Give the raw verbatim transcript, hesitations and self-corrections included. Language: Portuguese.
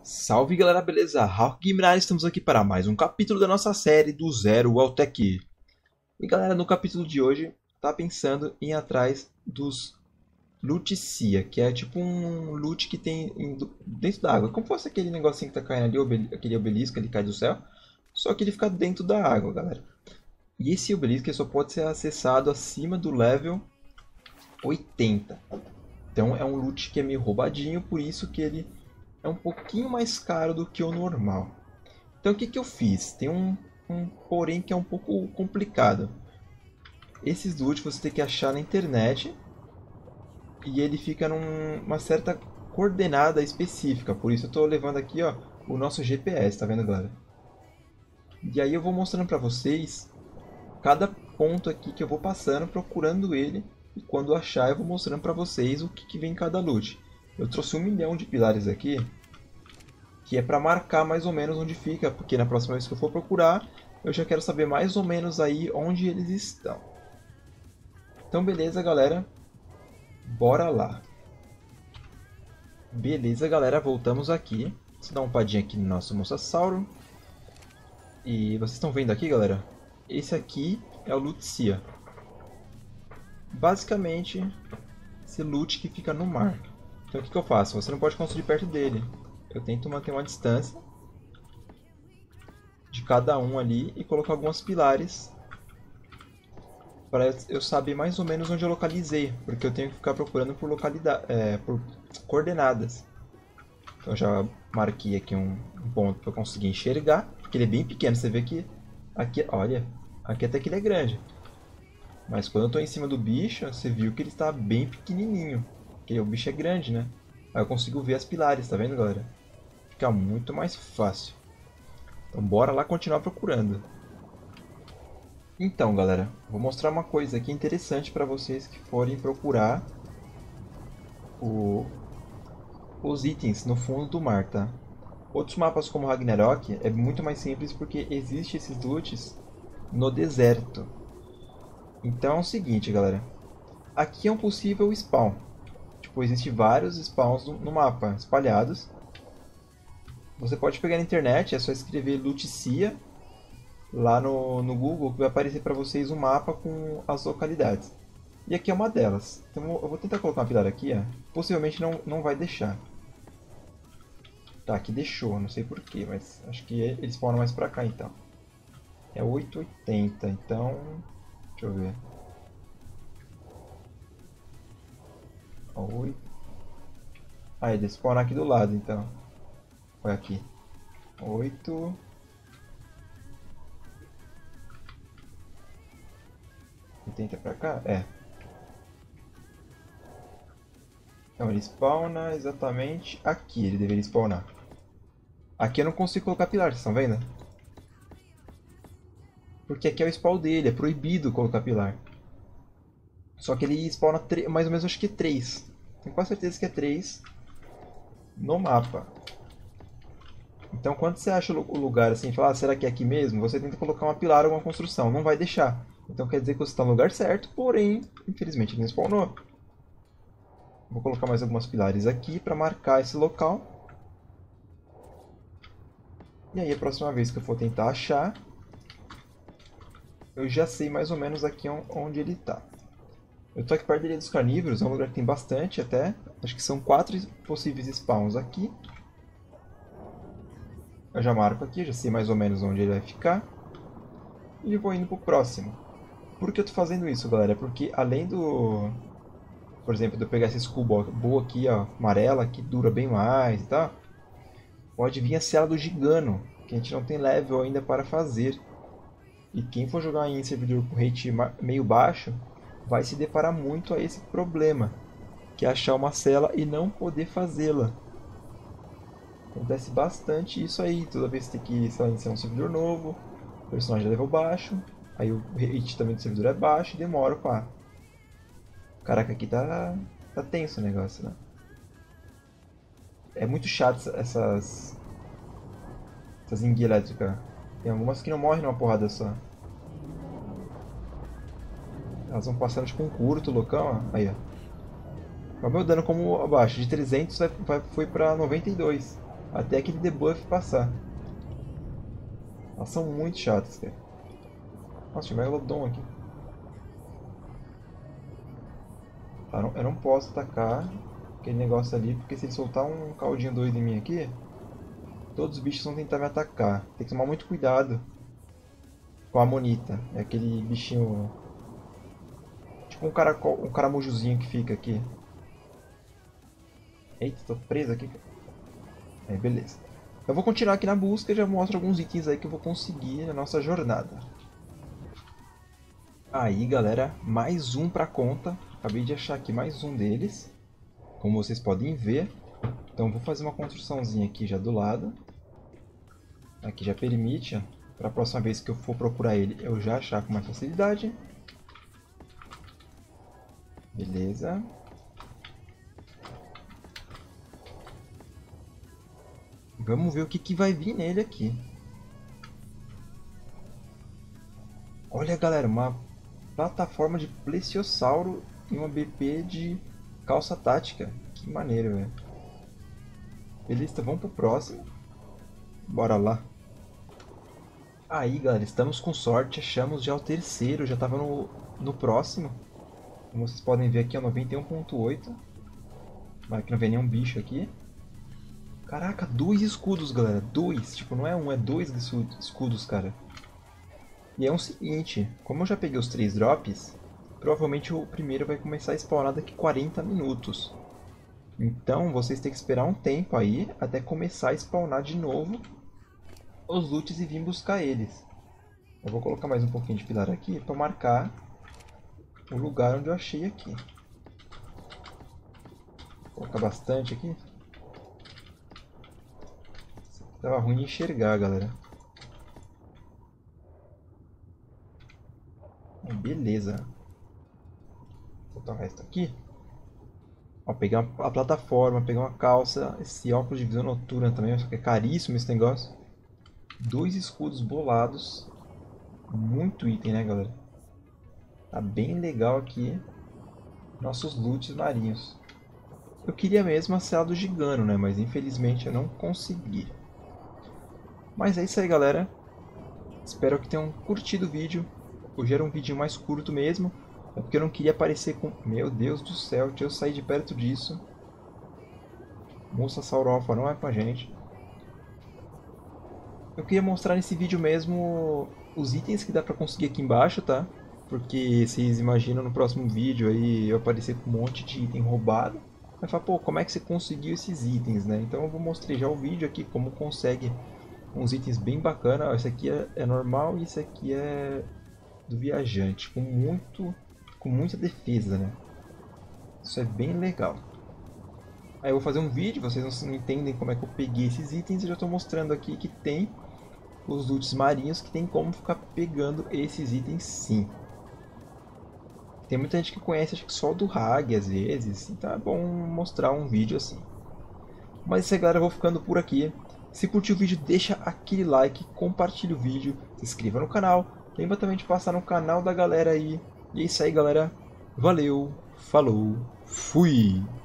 Salve galera, beleza? Raul Guimarães, estamos aqui para mais um capítulo da nossa série do Zero ao Tech. E galera, no capítulo de hoje, tá pensando em ir atrás dos Lutecia, que é tipo um loot que tem em- dentro da água. Como fosse aquele negocinho que tá caindo ali, obel- aquele obelisco que cai do céu, só que ele fica dentro da água, galera. E esse obelisco ele só pode ser acessado acima do level oitenta. Então é um loot que é meio roubadinho, por isso que ele é um pouquinho mais caro do que o normal. Então o que, que eu fiz? Tem um, um porém que é um pouco complicado. Esses loot você tem que achar na internet e ele fica numa certa coordenada específica. Por isso eu estou levando aqui ó, o nosso G P S, tá vendo galera? E aí eu vou mostrando para vocês cada ponto aqui que eu vou passando, procurando ele. E quando achar eu vou mostrando para vocês o que, que vem em cada loot. Eu trouxe um milhão de pilares aqui, que é para marcar mais ou menos onde fica, porque na próxima vez que eu for procurar, eu já quero saber mais ou menos aí onde eles estão. Então beleza, galera, bora lá. Beleza, galera, voltamos aqui. Vou dar uma padinha aqui no nosso Mosasauro. E vocês estão vendo aqui, galera? Esse aqui é o Lutecia. Basicamente, esse loot que fica no mar. Então o que, que eu faço? Você não pode construir perto dele. Eu tento manter uma distância de cada um ali e colocar alguns pilares para eu saber mais ou menos onde eu localizei, porque eu tenho que ficar procurando por localidade, é, por coordenadas. Então já marquei aqui um, um ponto para eu conseguir enxergar, porque ele é bem pequeno. Você vê que aqui, olha, aqui até que ele é grande, mas quando eu estou em cima do bicho, você viu que ele está bem pequenininho, porque o bicho é grande, né? Aí eu consigo ver as pilares, tá vendo, galera? Fica muito mais fácil. Então bora lá continuar procurando. Então, galera, vou mostrar uma coisa aqui interessante para vocês que forem procurar o- os itens no fundo do mar, tá? Outros mapas como Ragnarok é muito mais simples porque existe esses loots no deserto. Então é o seguinte, galera. Aqui é um possível spawn. Tipo, existem vários spawns no, no mapa, espalhados. Você pode pegar na internet, é só escrever Lutecia lá no, no Google, que vai aparecer para vocês um mapa com as localidades. E aqui é uma delas. Então eu vou tentar colocar uma pilar aqui, ó. Possivelmente não, não vai deixar. Tá, aqui deixou, não sei porquê, mas acho que eles spawnam mais pra cá então. É oito oitenta, então... Deixa eu ver. oito... Ah, eles spawnam aqui do lado então. Foi aqui. oito... oitenta pra cá? É. Então ele spawna exatamente aqui, ele deveria spawnar. Aqui eu não consigo colocar pilar, vocês estão vendo? Porque aqui é o spawn dele, é proibido colocar pilar. Só que ele spawna mais ou menos, acho que três. Tenho quase certeza que é três no mapa. Então quando você acha o lugar assim, fala, ah, será que é aqui mesmo? Você tenta colocar uma pilar ou uma construção, não vai deixar. Então quer dizer que você está no lugar certo, porém, infelizmente ele não spawnou. Vou colocar mais algumas pilares aqui para marcar esse local. E aí a próxima vez que eu for tentar achar, eu já sei mais ou menos aqui onde ele está. Eu tô aqui perto da Ilha dos Carnívoros, é um lugar que tem bastante até. Acho que são quatro possíveis spawns aqui. Eu já marco aqui, já sei mais ou menos onde ele vai ficar. E vou indo pro próximo. Por que eu tô fazendo isso, galera? Porque além do... Por exemplo, de eu pegar esse escudo boa aqui, ó, amarela, que dura bem mais e tal. Pode vir a cela do Gigano, que a gente não tem level ainda para fazer. E quem for jogar em servidor com rate meio baixo, vai se deparar muito a esse problema, que é achar uma cela e não poder fazê-la. Acontece bastante isso aí, toda vez que tem que sei lá, iniciar um servidor novo, o personagem é level baixo, aí o rate também do servidor é baixo e demora, pá. Caraca, aqui tá, tá tenso o negócio, né? É muito chato essas, essas enguias elétricas. Tem algumas que não morrem numa porrada só. Elas vão passando tipo um curto, loucão, ó. Aí, ó. Olha o meu dano como abaixo. De trezentos vai, vai, foi pra noventa e dois. até aquele debuff passar. Elas são muito chatas, cara. Nossa, tinha um Megalodon aqui. Tá, eu não posso atacar aquele negócio ali, porque se ele soltar um caldinho doido em mim aqui, todos os bichos vão tentar me atacar. Tem que tomar muito cuidado com a Amonita. É aquele bichinho... tipo um, caracol, um caramujozinho que fica aqui. Eita, tô preso aqui. É, beleza. Eu vou continuar aqui na busca e já mostro alguns itens aí que eu vou conseguir na nossa jornada. Aí, galera, mais um pra conta. Acabei de achar aqui mais um deles, como vocês podem ver. Então vou fazer uma construçãozinha aqui já do lado. Aqui já permite, para a próxima vez que eu for procurar ele, eu já achar com mais facilidade. Beleza. Vamos ver o que, que vai vir nele aqui. Olha, galera, uma plataforma de plesiosauro e uma B P de calça tática. Que maneiro, velho. Beleza, então vamos pro próximo. Bora lá. Aí, galera, estamos com sorte. Achamos já o terceiro. Já estava no, no próximo. Como vocês podem ver aqui, é noventa e um ponto oito. Mas que não vem nenhum bicho aqui. Caraca, dois escudos, galera. Dois. Tipo, não é um, é dois escudos, cara. E é o seguinte. Como eu já peguei os três drops, provavelmente o primeiro vai começar a spawnar daqui quarenta minutos. Então, vocês têm que esperar um tempo aí, até começar a spawnar de novo os loots e vir buscar eles. Eu vou colocar mais um pouquinho de pilar aqui para marcar o lugar onde eu achei aqui. Vou colocar bastante aqui. Tava ruim de enxergar, galera. Beleza. Vou botar o resto aqui. Ó, pegar a plataforma, pegar uma calça, esse óculos de visão noturna também, só que é caríssimo esse negócio. Dois escudos bolados. Muito item, né, galera? Tá bem legal aqui. Nossos loots marinhos. Eu queria mesmo a cela do Gigano, né? Mas infelizmente eu não consegui. Mas é isso aí, galera. Espero que tenham curtido o vídeo. Hoje era um vídeo mais curto mesmo. É porque eu não queria aparecer com... Meu Deus do céu, deixa eu sair de perto disso. Moça Saurofa não é pra gente. Eu queria mostrar nesse vídeo mesmo os itens que dá pra conseguir aqui embaixo, tá? Porque vocês imaginam no próximo vídeo aí eu aparecer com um monte de item roubado. Vai falar, pô, como é que você conseguiu esses itens, né? Então eu vou mostrar já o vídeo aqui, como consegue uns itens bem bacanas. Esse aqui é, é normal e esse aqui é do viajante, com muito, com muita defesa, né? Isso é bem legal. Aí eu vou fazer um vídeo, vocês não entendem como é que eu peguei esses itens, eu já estou mostrando aqui que tem os loots marinhos, que tem como ficar pegando esses itens sim. Tem muita gente que conhece, acho que só do Hag às vezes, então é bom mostrar um vídeo assim. Mas é isso aí, galera, eu vou ficando por aqui. Se curtiu o vídeo, deixa aquele like, compartilha o vídeo, se inscreva no canal. Lembra também de passar no canal da galera aí. E é isso aí, galera. Valeu, falou, fui!